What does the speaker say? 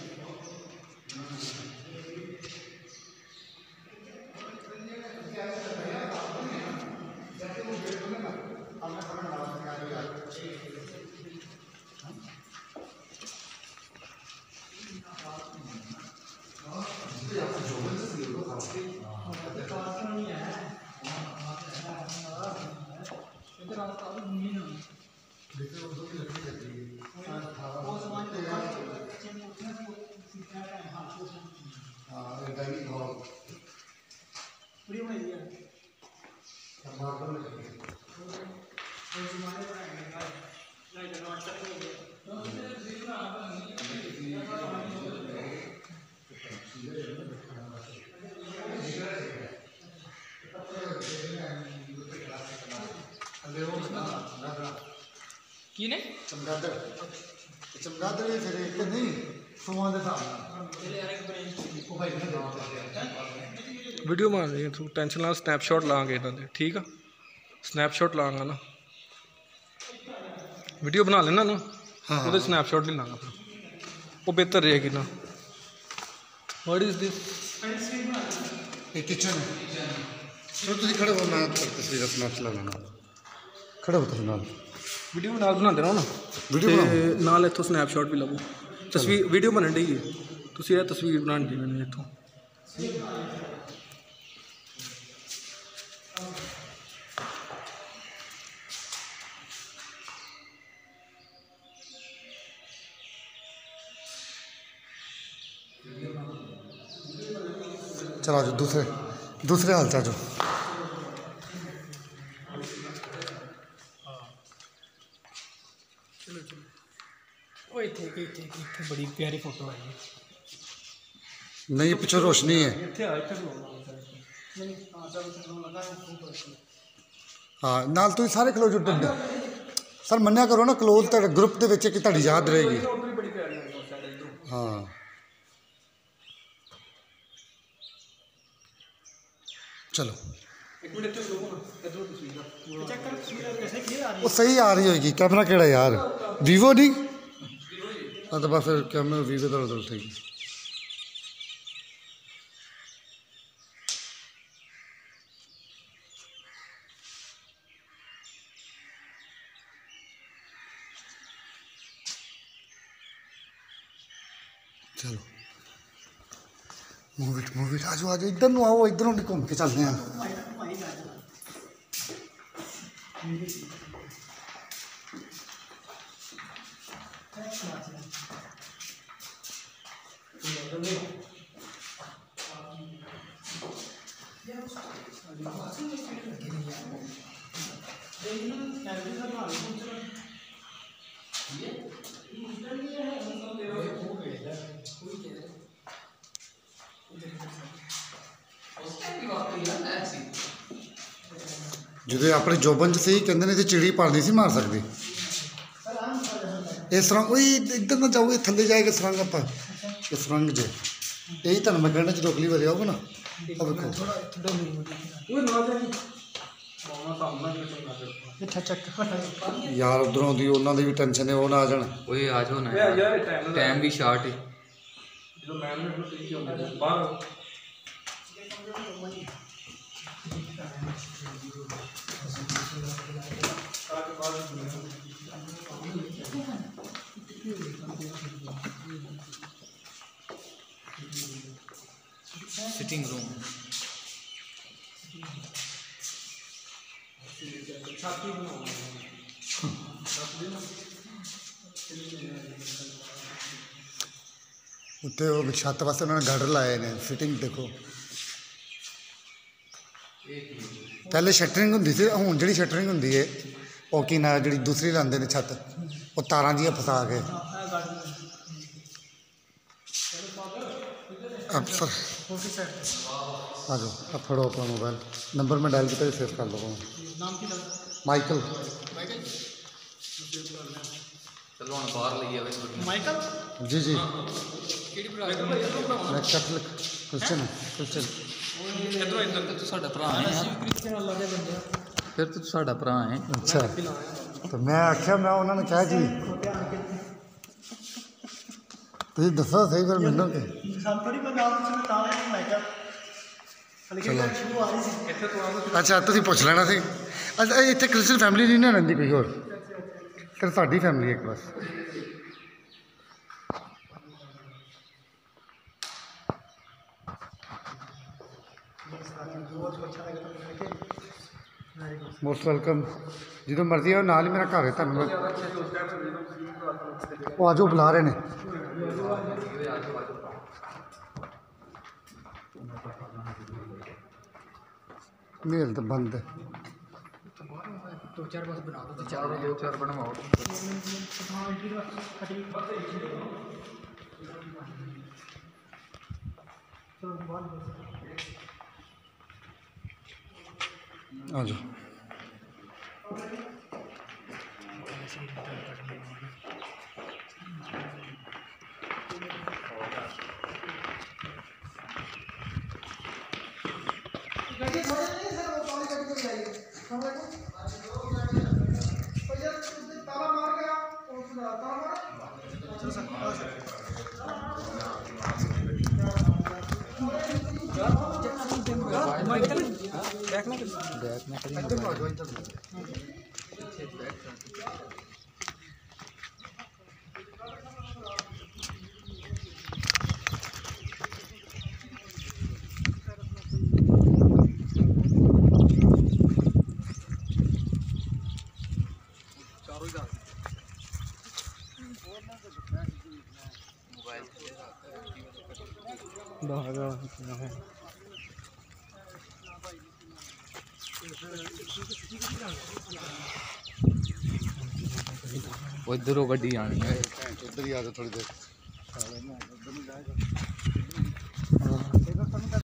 की ने चमगादड़ चमगादड़ फिर एक नहीं सुमा दे साहब वीडियो बना रही है तू टेंशन ना स्नैपशॉट लाँगे इन्हों दे ठीक है स्नैपशॉट लाँगा ना वीडियो बना लेना ना हाँ वो स्नैपशॉट नहीं लाँगा फिर वो बेहतर रहेगी ना व्हाट इज दिस ये किचन है चलो तुम खड़े हो मैं तस्वीर स्नैप चला लेना खड़े हो तुम नाल वीडियो बना देना ना वीडियो नाल इतों स्नैपशॉट भी लवो तस्वीर वीडियो बनन डी है तुसी यह तस्वीर बनानी दी मैंने इतों चलो जो दूसरे हाल चाल जो बड़ी प्यारी फोटो है नहीं पीछे रोशनी है हाँ नाल तुम सारे खलो जो सर मन्या करो ना क्लोज तेरे ग्रुप के विच कि तुहाडी याद रहेगी हाँ चलो वो सही आ रही होगी कैमरा केड़ा यार वीवो नहीं हाँ तो बस फिर कैमरा वीवो तो उधर ठीक चलो मूव इट आज इधर नु आओ इधरों घूम के चलते हैं जो अपने जोबन च सही कहते हैं चिड़ी पर नहीं सी मार सकती ये सुरंग इधर ना जाओगे थले जाएगा सुरंग आप सुरंग जे यही तुम मैं कहना जो अगली बार आओगे ना अब देखो यार उधरों दी उन्होंने भी टेंशन है वो ना आ जाना आ जाओ ना टाइम भी शार्ट है सिटिंग रूम उत्ते वो छत वास्ते उन्होंने गार्डर लाए ने फिटिंग देखो पहले शटरिंग होंगी सी हूँ जी शटरिंग होंगी है वो कि ना जी दूसरी लाते हैं छत वो तारा जी फसा के सर आ जाओ अब फड़ो अपना मोबाइल नंबर में डायल किया सेव कर लो माइकल चलो हम बाहर लिए माइकल जी जी क्रिश्चियन तो साडा भरा है फिर तो साडा भरा है अच्छा तो मैं आख्या मैं उन्होंने कहा जी ਤੁਸੀਂ ਦੱਸੋ ਸਹੀ ਫਿਰ ਮੈਨੂੰ ਕਿ ਸਾਨੂੰ ਥੋੜੀ ਬੰਦਾ ਤੁਸੀਂ ਤਾਂ ਮੈਂ ਕਿਹਾ ਹਲੇ ਕਿ ਸ਼ੁਰੂ ਆ ਰਹੀ ਸੀ ਇੱਥੇ ਤੋਂ ਆਓ ਅੱਛਾ ਤੁਸੀਂ ਪੁੱਛ ਲੈਣਾ ਸੀ। ਅੱਛਾ ਇੱਥੇ ਕ੍ਰਿਸਚਨ ਫੈਮਿਲੀ ਨਹੀਂ ਨਾ ਰਹਿੰਦੀ ਕੋਈ ਹੋਰ, ਫਿਰ ਸਾਡੀ ਫੈਮਿਲੀ ਇੱਕ ਬਸ। ਮੋਸਟ ਵੈਲਕਮ, ਜਦੋਂ ਮਰਜ਼ੀ ਆਓ, ਨਾਲ ਹੀ ਮੇਰਾ ਘਰ ਹੈ, ਤੁਹਾਨੂੰ ਉਹ ਆਜੋ ਬੁਲਾ ਰਹੇ ਨੇ। ਮੇਲ ਤਾਂ ਬੰਦ ਹੈ। दो चार बस बना दो, दो चार बनवाओ। आ जाओ। उधरों गड्डी आनी है, उधर ही आ जाओ थोड़ी देर।